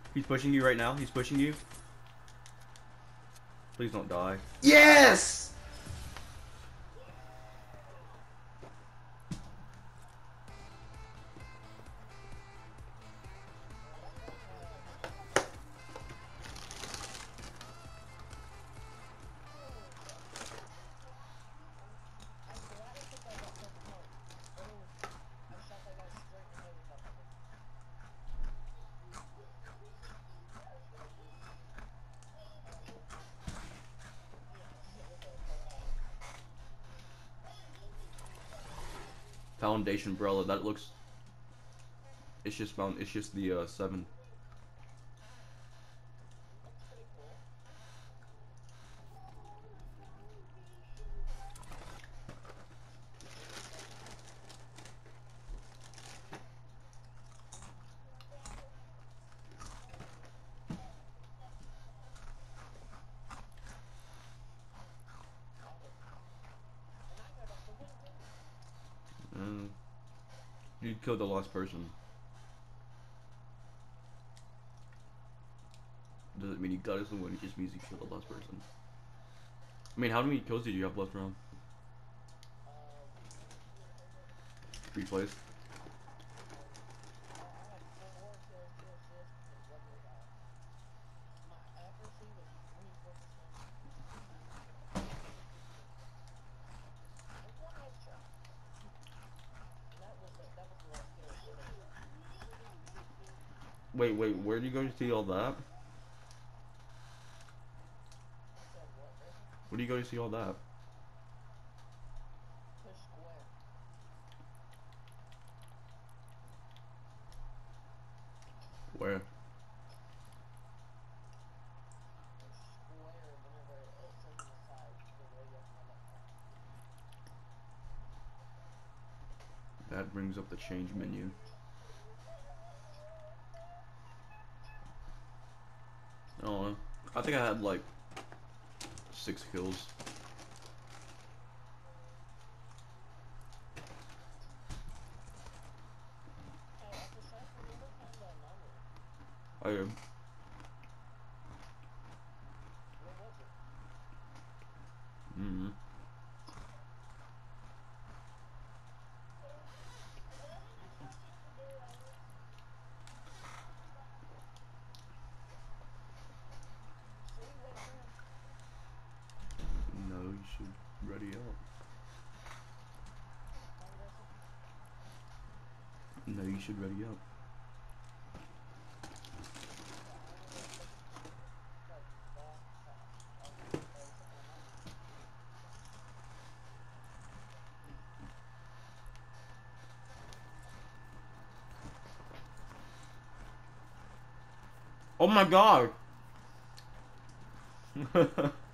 He's pushing you right now. He's pushing you. Please don't die. Yes! Foundation umbrella. That looks. It's just found. It's just the 7. And you killed the last person. Doesn't mean you got us the win. It just means you killed the last person. I mean, how many kills did you have left round? 3 plays. Wait, where do you go to see all that? Where do you go to see all that? Where? That brings up the change menu. Oh, I think I had like 6 kills. I am. Mm-hmm. No, you should ready up. No, you should ready up. Oh my god!